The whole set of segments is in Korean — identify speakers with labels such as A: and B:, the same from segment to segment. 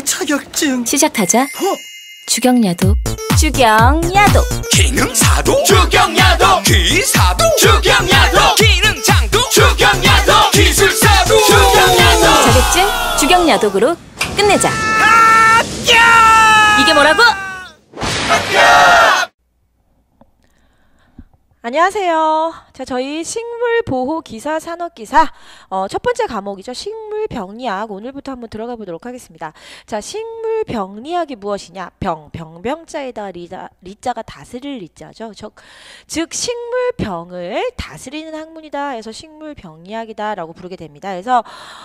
A: 자격증.
B: 시작하자. 주경야도. 주경야도.
A: 기능사도. 주경야도. 기사도. 주경야도. 기능장도. 주경야도. 기술사도. 주경야도.
B: 자격증 주경야독으로 끝내자. 이게 뭐라고?
C: 안녕하세요. 자, 저희 식물보호기사 산업기사 첫 번째 과목이죠. 식물병리학 오늘부터 한번 들어가 보도록 하겠습니다. 자, 식물병리학이 무엇이냐? 병자에다 리자가 다스릴 리자죠. 즉 식물병을 다스리는 학문이다 해서 식물병리학이다 라고 부르게 됩니다. 그래서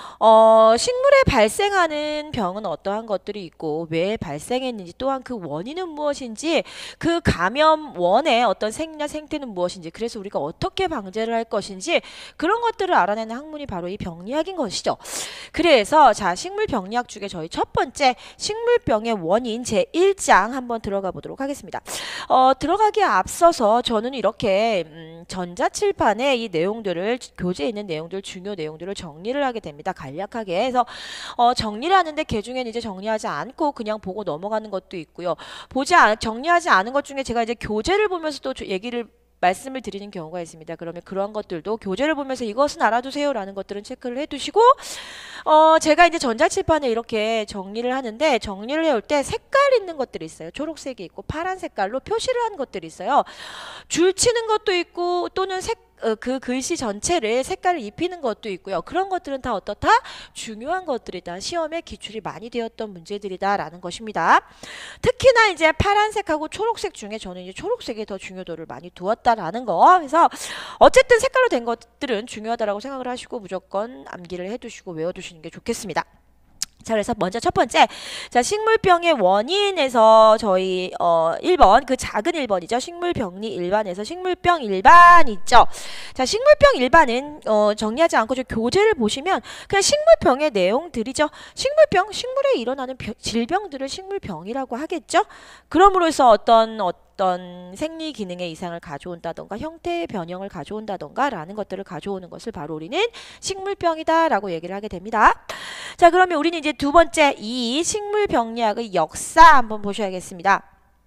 C: 식물에 발생하는 병은 어떠한 것들이 있고 왜 발생했는지, 또한 그 원인은 무엇인지, 그 감염 원의 어떤 생리나 생태는 무엇인지, 그래서 우리가 어떻게 방제를 할 것인지, 그런 것들을 알아내는 학문이 바로 이 병리학인 것이죠. 그래서 자, 식물병리학 중에 저희 첫 번째 식물병의 원인 제1장 한번 들어가 보도록 하겠습니다. 들어가기에 앞서서 저는 이렇게 전자칠판에 이 내용들을, 교재에 있는 내용들, 중요 내용들을 정리를 하게 됩니다. 간략하게 해서 정리를 하는데 그 중에는 이제 정리하지 않고 그냥 보고 넘어가는 것도 있고요. 정리하지 않은 것 중에 제가 이제 교재를 보면서 또 말씀을 드리는 경우가 있습니다. 그러면 그러한 것들도 교재를 보면서 이것은 알아두세요 라는 것들은 체크를 해두시고, 제가 이제 전자칠판에 이렇게 정리를 하는데, 정리를 해올 때 색깔 있는 것들이 있어요. 초록색이 있고 파란 색깔로 표시를 한 것들이 있어요. 줄 치는 것도 있고, 또는 그 글씨 전체를 색깔을 입히는 것도 있고요. 그런 것들은 다 어떻다? 중요한 것들이다. 시험에 기출이 많이 되었던 문제들이다 라는 것입니다. 특히나 이제 파란색하고 초록색 중에 저는 이제 초록색에 더 중요도를 많이 두었다라는 거. 그래서 어쨌든 색깔로 된 것들은 중요하다라고 생각을 하시고 무조건 암기를 해두시고 외워두시는 게 좋겠습니다. 자, 그래서 먼저 첫 번째, 자, 식물병의 원인에서 저희 1번, 그 작은 1번이죠. 식물병리 일반에서 식물병 일반 있죠. 자, 식물병 일반은 정리하지 않고 저 교재를 보시면 그냥 식물병의 내용들이죠. 식물에 일어나는 질병들을 식물병이라고 하겠죠. 그럼으로써 어떤 생리 기능의 이상을 가져온다던가 형태의 변형을 가져온다던가 라는 것들을 가져오는 것을 바로 우리는 식물병이다 라고 얘기를 하게 됩니다. 자, 그러면 우리는 이제 두 번째, 이 식물병리학의 역사 한번 보셔야겠습니다.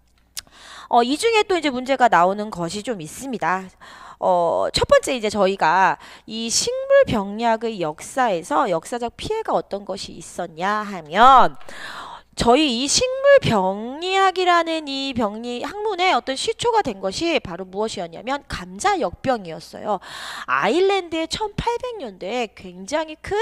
C: 이 중에 또 이제 문제가 나오는 것이 좀 있습니다. 첫 번째, 이제 저희가 이 식물병리학의 역사에서 역사적 피해가 어떤 것이 있었냐 하면, 저희 이 식물병리학이라는 이 학문의 어떤 시초가 된 것이 바로 무엇이었냐면 감자역병이었어요. 아일랜드의 1800년대에 굉장히 큰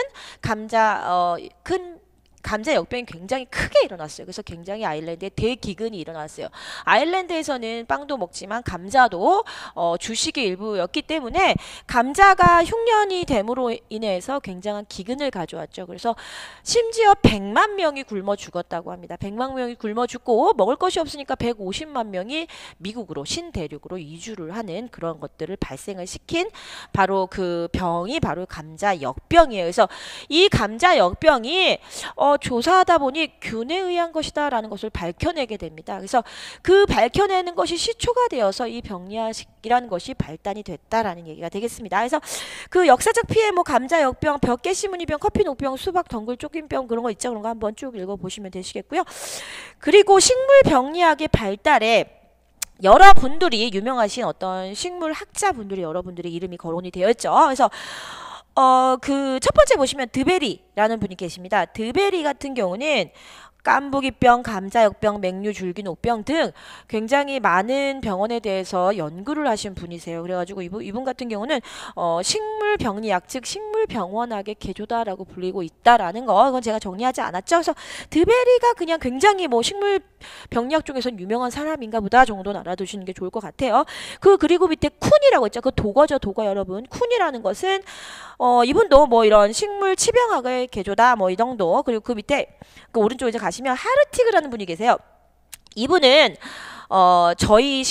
C: 감자 역병이 굉장히 크게 일어났어요. 그래서 굉장히 아일랜드에 대기근이 일어났어요. 아일랜드에서는 빵도 먹지만 감자도 주식의 일부였기 때문에 감자가 흉년이 됨으로 인해서 굉장한 기근을 가져왔죠. 그래서 심지어 100만 명이 굶어 죽었다고 합니다. 100만 명이 굶어 죽고 먹을 것이 없으니까 150만 명이 미국으로, 신대륙으로 이주를 하는 그런 것들을 발생을 시킨 바로 그 병이 바로 감자역병이에요. 그래서 이 감자역병이 조사하다 보니 균에 의한 것이다 라는 것을 밝혀내게 됩니다. 그래서 그 밝혀내는 것이 시초가 되어서 이 병리학이라는 것이 발단이 됐다라는 얘기가 되겠습니다. 그래서 그 역사적 피해, 뭐 감자역병, 벽개시무늬병, 커피녹병, 수박, 덩굴, 쪼긴병, 그런 거 있죠. 그런 거 한번 쭉 읽어보시면 되시겠고요. 그리고 식물병리학의 발달에 여러분들이 유명하신 어떤 식물학자분들이 여러분들의 이름이 거론이 되어 있죠. 그래서 그 첫 번째 보시면 드베리라는 분이 계십니다. 드베리 같은 경우는 깐부기병, 감자역병, 맹류줄기녹병 등 굉장히 많은 병원에 대해서 연구를 하신 분이세요. 그래가지고 이분 같은 경우는 식물병리학, 즉 식물병원학의 개조다라고 불리고 있다라는 거, 그건 제가 정리하지 않았죠. 그래서 드베리가 그냥 굉장히 뭐 식물병리학 중에서는 유명한 사람인가 보다 정도는 알아두시는 게 좋을 것 같아요. 그리고 밑에 쿤이라고 있죠. 그 도거죠, 도거 여러분. 쿤이라는 것은 이분도 뭐 이런 식물 치병학의 개조다, 뭐 이 정도. 그리고 그 밑에 그 오른쪽에 이제 가시면 하르티그라는 분이 계세요. 이분은 저희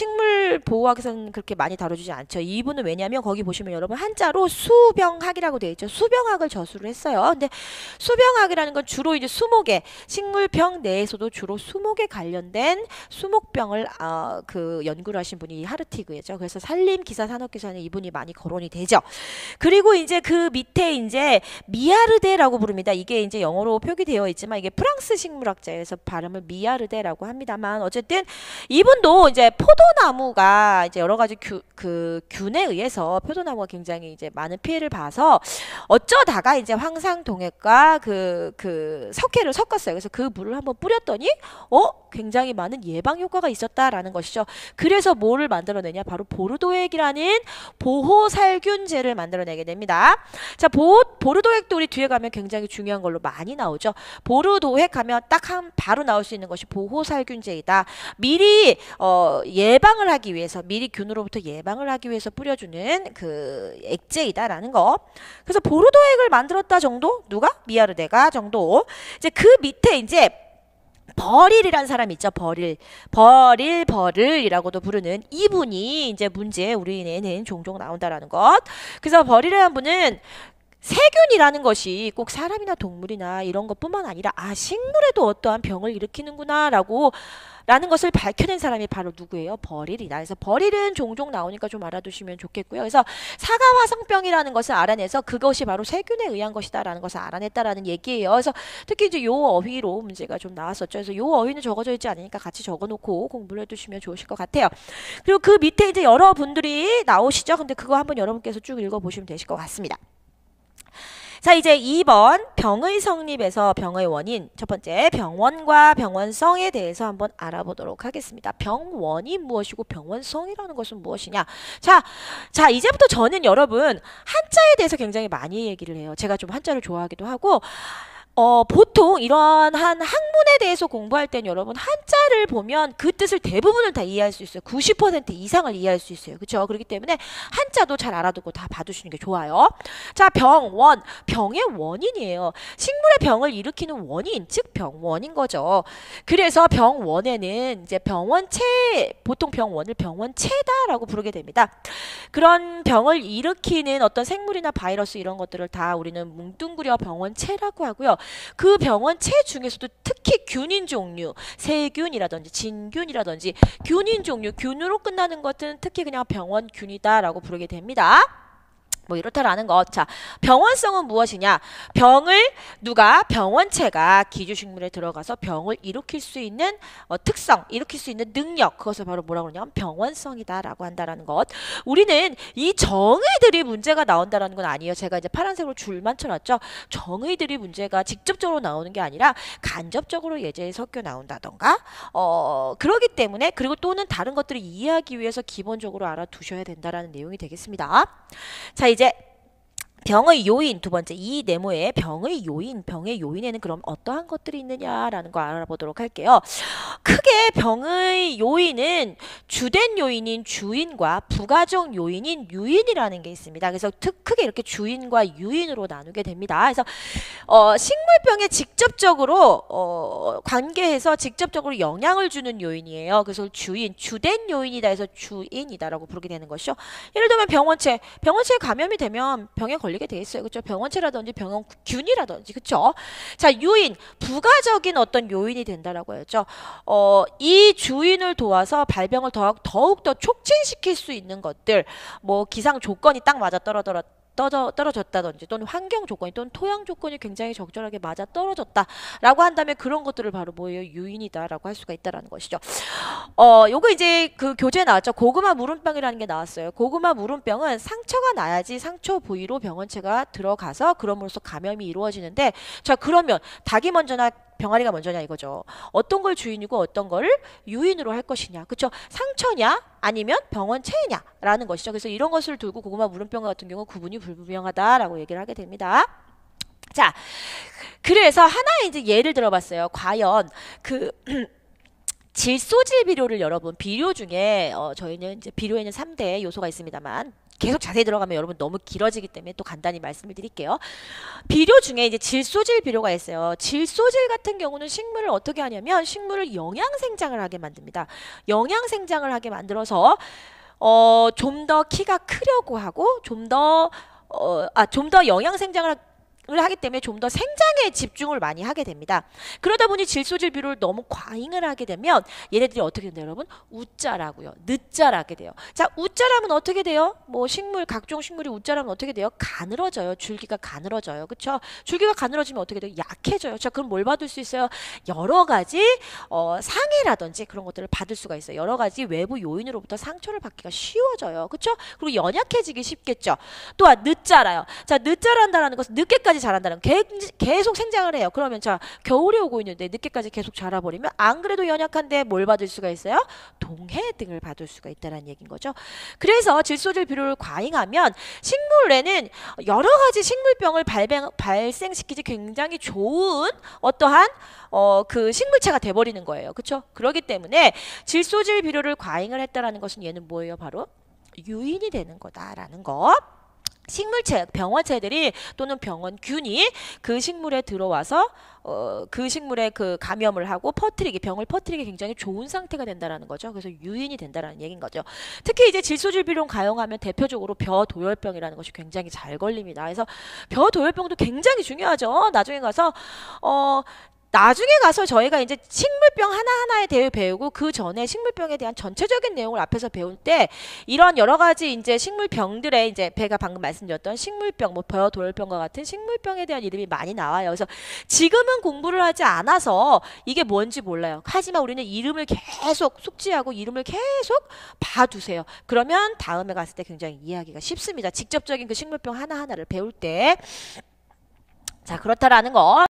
C: 식물보호학에서는 그렇게 많이 다뤄주지 않죠. 이 부분은 왜냐하면 거기 보시면 여러분 한자로 수병학이라고 되어 있죠. 수병학을 저수를 했어요. 근데 수병학이라는 건 주로 이제 수목에, 식물병 내에서도 주로 수목에 관련된 수목병을 그 연구를 하신 분이 하르티그죠. 그래서 산림기사 산업기사는 이분이 많이 거론이 되죠. 그리고 이제 그 밑에 이제 미아르데라고 부릅니다. 이게 이제 영어로 표기되어 있지만 이게 프랑스 식물학자에서 발음을 미아르데라고 합니다만 어쨌든 이분도 이제 포도나무가 이제 여러 가지 균에 의해서 포도나무가 굉장히 이제 많은 피해를 봐서 어쩌다가 이제 황상동액과 그 석회를 섞었어요. 그래서 그 물을 한번 뿌렸더니 굉장히 많은 예방 효과가 있었다라는 것이죠. 그래서 뭐를 만들어내냐? 바로 보르도액이라는 보호살균제를 만들어내게 됩니다. 자, 보르도액도 우리 뒤에 가면 굉장히 중요한 걸로 많이 나오죠. 보르도액 하면 딱 바로 나올 수 있는 것이 보호살균제이다. 미리 예방을 하기 위해서, 미리 균으로부터 예방을 하기 위해서 뿌려주는 그 액제이다라는 거. 그래서 보르도액을 만들었다 정도? 누가? 미아르데가 정도. 이제 그 밑에 이제 버릴이라는 사람이 있죠. 버릴이라고도 부르는 이분이 이제 문제에 우리는 종종 나온다라는 것. 그래서 버릴이라는 분은 세균이라는 것이 꼭 사람이나 동물이나 이런 것뿐만 아니라 식물에도 어떠한 병을 일으키는구나 라는 것을 밝혀낸 사람이 바로 누구예요? 버릴이다. 그래서 버릴은 종종 나오니까 좀 알아두시면 좋겠고요. 그래서 사과화성병이라는 것을 알아내서 그것이 바로 세균에 의한 것이다라는 것을 알아냈다라는 얘기예요. 그래서 특히 이제 요 어휘로 문제가 좀 나왔었죠. 그래서 요 어휘는 적어져 있지 않으니까 같이 적어놓고 공부를 해두시면 좋으실 것 같아요. 그리고 그 밑에 이제 여러분들이 나오시죠. 근데 그거 한번 여러분께서 쭉 읽어보시면 되실 것 같습니다. 자, 이제 2번 병의 성립에서 병의 원인, 첫 번째 병원과 병원성에 대해서 한번 알아보도록 하겠습니다. 병원이 무엇이고 병원성이라는 것은 무엇이냐? 자, 이제부터 저는 여러분 한자에 대해서 굉장히 많이 얘기를 해요. 제가 좀 한자를 좋아하기도 하고 보통 이러한 학문에 대해서 공부할 땐 여러분 한자를 보면 그 뜻을 대부분을 다 이해할 수 있어요. 90% 이상을 이해할 수 있어요. 그렇죠? 그렇기 때문에 한자도 잘 알아두고 다 봐두시는 게 좋아요. 자, 병원, 병의 원인이에요. 식물의 병을 일으키는 원인, 즉 병원인 거죠. 그래서 병원에는 이제 보통 병원을 병원체다라고 부르게 됩니다. 그런 병을 일으키는 어떤 생물이나 바이러스 이런 것들을 다 우리는 뭉뚱그려 병원체라고 하고요. 그 병원체 중에서도 특히 균인 종류, 세균이라든지 진균이라든지 균인 종류, 균으로 끝나는 것은 특히 그냥 병원균이다라고 부르게 됩니다. 뭐 이렇다라는 것. 자, 병원성은 무엇이냐? 병원체가 기주식물에 들어가서 병을 일으킬 수 있는 특성, 일으킬 수 있는 능력, 그것을 바로 뭐라고 그러냐면 병원성이다라고 한다라는 것. 우리는 이 정의들이 문제가 나온다라는 건 아니에요. 제가 이제 파란색으로 줄만 쳐놨죠. 정의들이 문제가 직접적으로 나오는 게 아니라 간접적으로 예제에 섞여 나온다던가 그러기 때문에, 그리고 또는 다른 것들을 이해하기 위해서 기본적으로 알아두셔야 된다라는 내용이 되겠습니다. 자, 이제 병의 요인, 두 번째 이 네모에 병의 요인에는 그럼 어떠한 것들이 있느냐라는 거 알아보도록 할게요. 크게 병의 요인은 주된 요인인 주인과 부가적 요인인 유인이라는 게 있습니다. 그래서 크게 이렇게 주인과 유인으로 나누게 됩니다. 그래서 식물병에 직접적으로 관계해서 직접적으로 영향을 주는 요인이에요. 그래서 주된 요인이다 해서 주인이다라고 부르게 되는 것이죠. 예를 들면 병원체에 감염이 되면 병에 걸리게 돼 있어요. 그렇죠? 병원체라든지 병원균이라든지, 그렇죠? 자, 유인, 부가적인 어떤 요인이 된다라고 했죠. 이 주인을 도와서 발병을 더욱더 촉진시킬 수 있는 것들, 뭐 기상 조건이 딱 맞아 떨어졌다든지, 또는 환경 조건이 또는 토양 조건이 굉장히 적절하게 맞아 떨어졌다라고 한다면 그런 것들을 바로 뭐예요? 유인이다라고 할 수가 있다라는 것이죠. 요거 이제 그 교재에 나왔죠. 고구마 물음병이라는 게 나왔어요. 고구마 물음병은 상처가 나야지 상처 부위로 병원체가 들어가서 그럼으로써 감염이 이루어지는데, 자, 그러면 닭이 먼저나 병아리가 먼저냐 이거죠. 어떤 걸 주인이고 어떤 걸 유인으로 할 것이냐, 그렇죠? 상처냐 아니면 병원체냐 라는 것이죠. 그래서 이런 것을 두고 고구마 물음병 같은 경우 구분이 불분명하다라고 얘기를 하게 됩니다. 자, 그래서 하나의 이제 예를 들어봤어요. 과연 그 질소질 비료를 여러분, 비료 중에 저희는 이제 비료에는 3대 요소가 있습니다만 계속 자세히 들어가면 여러분 너무 길어지기 때문에 또 간단히 말씀을 드릴게요. 비료 중에 이제 질소질 비료가 있어요. 질소질 같은 경우는 식물을 어떻게 하냐면 식물을 영양생장을 하게 만듭니다. 영양생장을 하게 만들어서 좀 더 키가 크려고 하고 좀 더 영양생장을 하기 때문에 좀 더 생장에 집중을 많이 하게 됩니다. 그러다 보니 질소질 비료를 너무 과잉을 하게 되면 얘네들이 어떻게 된다 여러분? 웃자라고요. 늦자라게 돼요. 자, 웃자라면 어떻게 돼요? 뭐 각종 식물이 웃자라면 어떻게 돼요? 가늘어져요. 줄기가 가늘어져요. 그쵸? 줄기가 가늘어지면 어떻게 돼요? 약해져요. 자, 그럼 뭘 받을 수 있어요? 여러 가지 상해라든지 그런 것들을 받을 수가 있어요. 여러 가지 외부 요인으로부터 상처를 받기가 쉬워져요. 그쵸? 그리고 연약해지기 쉽겠죠. 또한 늦자라요. 자, 늦자란다라는 것은 늦게까지 자란다는 계속 생장을 해요. 그러면 자, 겨울이 오고 있는데 늦게까지 계속 자라버리면 안 그래도 연약한데 뭘 받을 수가 있어요? 동해 등을 받을 수가 있다는 얘기인 거죠. 그래서 질소질 비료를 과잉하면 식물에는 여러 가지 식물병을 발생시키지 굉장히 좋은 어떠한 그 식물체가 돼버리는 거예요. 그렇죠? 그렇기 때문에 질소질 비료를 과잉을 했다라는 것은 얘는 뭐예요? 바로 유인이 되는 거다라는 거. 식물체, 병원체들이 또는 병원균이 그 식물에 들어와서 그 식물에 그 감염을 하고 병을 퍼뜨리기 굉장히 좋은 상태가 된다라는 거죠. 그래서 유인이 된다라는 얘기인 거죠. 특히 이제 질소질 비료를 가용하면 대표적으로 벼도열병이라는 것이 굉장히 잘 걸립니다. 그래서 벼도열병도 굉장히 중요하죠. 나중에 가서 저희가 이제 식물병 하나하나에 대해 배우고 그 전에 식물병에 대한 전체적인 내용을 앞에서 배울 때 이런 여러 가지 이제 식물병들의 이제 제가 방금 말씀드렸던 식물병, 뭐 벼도열병과 같은 식물병에 대한 이름이 많이 나와요. 그래서 지금은 공부를 하지 않아서 이게 뭔지 몰라요. 하지만 우리는 이름을 계속 숙지하고 이름을 계속 봐두세요. 그러면 다음에 갔을 때 굉장히 이해하기가 쉽습니다. 직접적인 그 식물병 하나하나를 배울 때. 자, 그렇다라는 거.